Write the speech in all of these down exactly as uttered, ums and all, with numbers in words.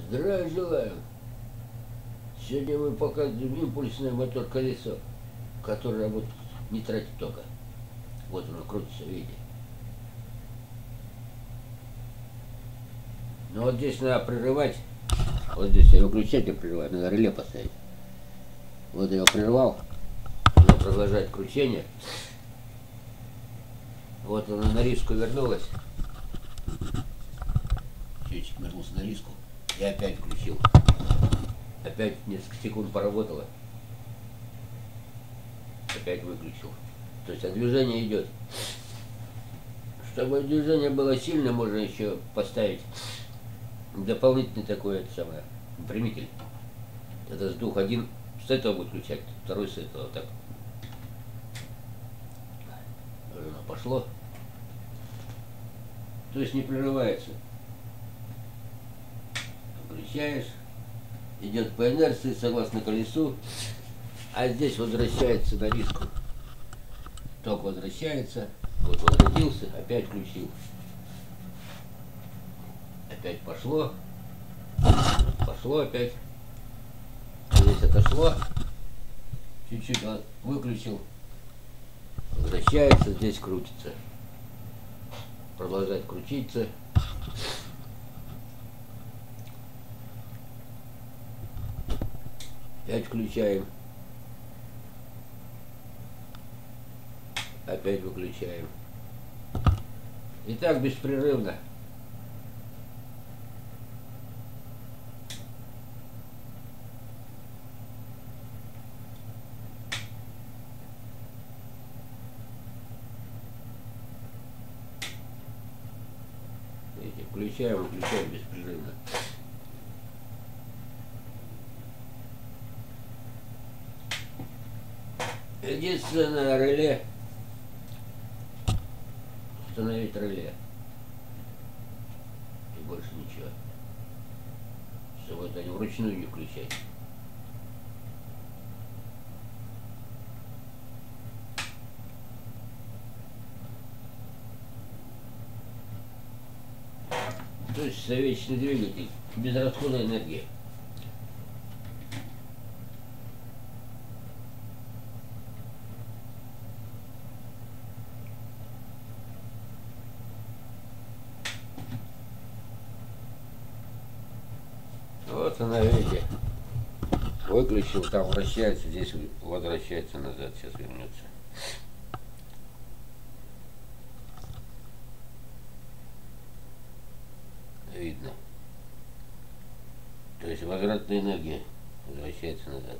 Здравия желаю! Сегодня мы показываем импульсное мотор-колесо, которое работает, не тратит тока. Вот оно крутится, видите? Но вот здесь надо прерывать. Вот здесь я выключатель прерываю, надо реле поставить. Вот я его прервал, оно продолжает кручение. Вот оно на риску вернулось. Счетчик вернулся на риску. И опять включил. Опять несколько секунд поработало. Опять выключил. То есть а движение идет. Чтобы движение было сильно, можно еще поставить дополнительный такой это самое, примитель. Это с двух, один с этого выключать, второй с этого. Так. Оно пошло. То есть не прерывается. Включаешь, идет по инерции согласно колесу, а здесь возвращается на риску. Ток возвращается, вот возвратился, опять включил. Опять пошло, пошло опять. Здесь отошло, чуть-чуть выключил, возвращается, здесь крутится. Продолжает крутиться. Опять включаем. Опять выключаем. И так беспрерывно. Видите, включаем, выключаем беспрерывно. Единственное, реле. Установить реле. И больше ничего. Чтобы это не вручную не включать. То есть совечный двигатель без расхода энергии. Вот она, видите, выключил, там вращается, здесь возвращается назад, сейчас вернется. Видно. То есть возвратная энергия возвращается назад.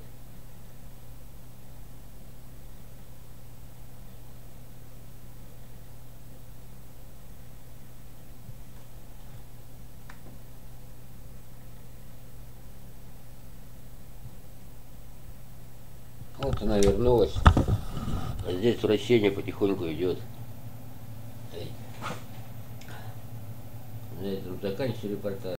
Вот она вернулась. А здесь вращение потихоньку идет. На этом заканчиваю репортаж.